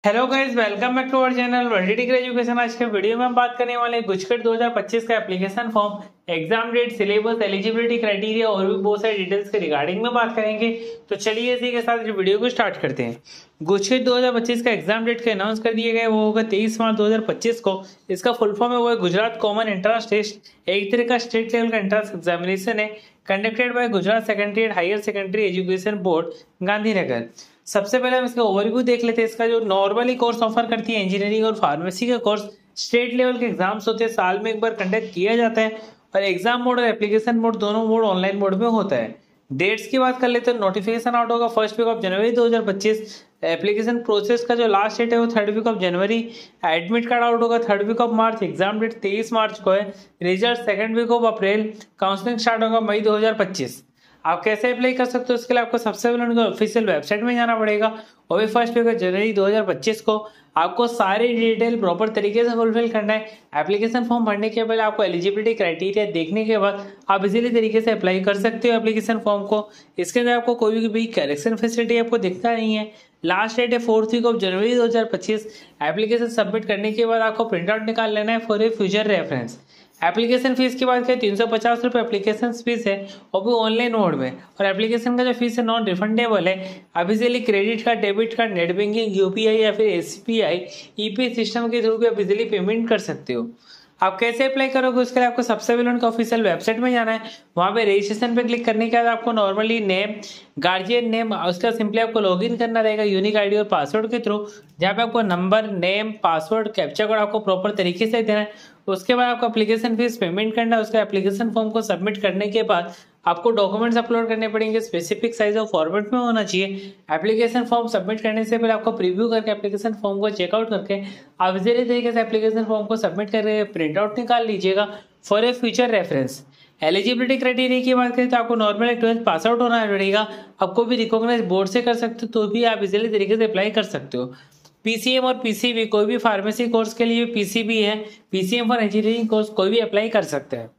Hello guys, welcome back to our channel world degree education. आज के video में हम बात करने वाले हैं गुजकेट 2025 का application form, exam date, syllabus, eligibility criteria और भी बहुत सारे डिटेल्स के रिगार्डिंग में बात करेंगे। तो चलिए इसी के साथ वीडियो को स्टार्ट करते हैं। गुजकेट 2025 का एग्जाम डेट का अनाउंस कर दिया गया, वो होगा 23 मार्च 2025 को। इसका फुल फॉर्म है वो है गुजरात कॉमन एंट्रेंस टेस्ट। एक तरह का स्टेट लेवल का एंट्रेंस एग्जामिनेशन है, conducted by Gujarat secondary and higher secondary education board, Gandhinagar. सबसे पहले हम इसका ओवरव्यू देख लेते हैं। इसका जो नॉर्मली कोर्स ऑफर करती है इंजीनियरिंग और फार्मेसी का कोर्स, स्टेट लेवल के एग्जाम्स होते हैं, साल में एक बार कंडक्ट किया जाता है और एग्जाम मोड और एप्लीकेशन मोड दोनों मोड ऑनलाइन मोड में होता है। डेट्स की बात कर लेते हैं। नोटिफिकेशन आउट होगा first week of January 2025। Application process का जो लास्ट डेट है वो third week of January. Admit card out होगा third week of March. Exam date 23 March को है। Result second week of April. Counselling start होगा मई 2025। आप कैसे अप्लाई कर सकते हो, इसके लिए आपको सबसे पहले उनके ऑफिशियल वेबसाइट में जाना पड़ेगा और भी फर्स्ट वीक ऑफ जनवरी 2025 को आपको सारी डिटेल प्रॉपर तरीके से फुलफिल करना है। एप्लीकेशन फॉर्म भरने के पहले आपको एलिजिबिलिटी क्राइटेरिया देखने के बाद आप इजीली तरीके से अप्लाई कर सकते हो एप्लीकेशन फॉर्म को। इसके अंदर आपको कोई भी करेक्शन फैसिलिटी आपको दिखता नहीं है। लास्ट डेट है fourth week of January 2025। Application submit करने के बाद आपको प्रिंट आउट निकाल लेना है for a future reference. Application fees की बात करें 350 रुपये एप्लीकेशन फीस है और भी ऑनलाइन मोड में। और एप्लीकेशन का जो फीस है नॉन रिफंडेबल है। आप easily credit card, debit card, net banking, UPI या फिर एसबीआई ईपी सिस्टम के थ्रू भी आप इजीली पेमेंट कर सकते हो। आप कैसे अप्लाई करोगे, उसके लिए आपको सबसे पहले उनका ऑफिशियल वेबसाइट में जाना है। वहाँ पे रजिस्ट्रेशन पे क्लिक करने के बाद आपको नॉर्मली नेम, गार्जियन नेम, उसका सिंपली आपको लॉगिन करना रहेगा यूनिक आईडी और पासवर्ड के थ्रू, जहाँ पे आपको number, name, password, captcha code आपको प्रॉपर तरीके से देना है। उसके बाद आपको एप्लीकेशन फीस पेमेंट करना है। उसका एप्लीकेशन फॉर्म को सबमिट करने के बाद आपको डॉक्यूमेंट्स अपलोड करने पड़ेंगे, स्पेसिफिक साइज और फॉर्मेट में होना चाहिए। एप्लीकेशन फॉर्म सबमिट करने से पहले आपको प्रीव्यू करके एप्लीकेशन फॉर्म को चेकआउट करके आप इजीली तरीके से एप्लीकेशन फॉर्म को सबमिट करके प्रिंट आउट निकाल लीजिएगा for a future reference. Eligibility criteria की बात करें तो आपको नॉर्मल 12th पास आउट होना पड़ेगा। आपको भी रिकॉग्नाइज बोर्ड से कर सकते हो तो भी आप इजीली तरीके से अप्लाई कर सकते हो। पीसीएम और पीसीबी कोई भी फार्मेसी कोर्स के लिए पीसीबी है, पीसीएम फॉर इंजीनियरिंग कोर्स कोई भी अप्लाई कर सकते हैं।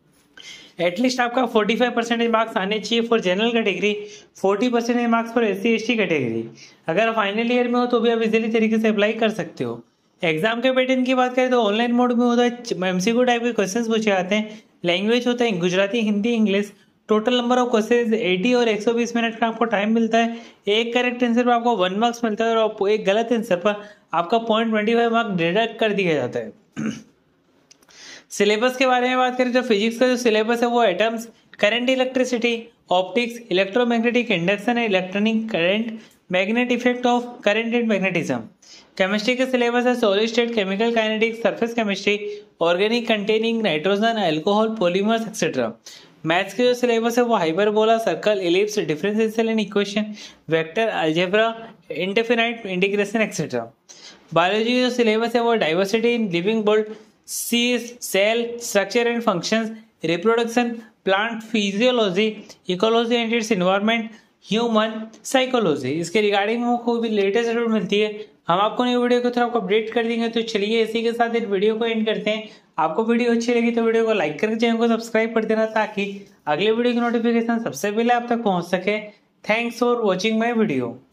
एटलीस्ट आपका 45% मार्क्स आने चाहिए for general category, 40% marks for SC ST category. अगर फाइनल ईयर में हो तो भी आप इजीली तरीके से अप्लाई कर सकते हो। एग्जाम के पैटर्न की बात करें तो ऑनलाइन मोड में होता है, एमसीक्यू टाइप के क्वेश्चंस पूछे जाते हैं। लैंग्वेज होता है Gujarati, Hindi, English. Total number of question 80 और 120 मिनट का आपको टाइम मिलता है। एक करेक्ट आंसर पर आपको 1 मार्क्स मिलता है और एक गलत आंसर पर आपका 0.25 मार्क डिडक्ट कर दिया जाता है। सिलेबस के बारे में बात करें तो फिजिक्स का जो सिलेबस है वो atoms, current, electricity, optics, electromagnetic induction and electronic current, magnet effect of current and magnetism. Chemistry के सिलेबस है solid state, chemical kinetics, surface chemistry, organic containing nitrogen, alcohol, polymers etcetera. Maths के जो syllabus है वो hyperbola, circle, ellipse, differential and equation, vector, algebra, indefinite integration etcetera. Biology जो syllabus है वो diversity in living world, cell structure and functions, reproduction, plant physiology, ecology and it's environment, human psychology. इसके regarding में कोई भी latest update मिलती है हम आपको नई वीडियो के थ्रू आपको अपडेट कर देंगे। तो चलिए इसी के साथ इस वीडियो को एंड करते हैं। आपको वीडियो अच्छी लगी तो वीडियो को लाइक करके चैनल को सब्सक्राइब कर देना ताकि अगले वीडियो की नोटिफिकेशन सबसे पहले आप तक पहुंच सके। Thanks for watching my video.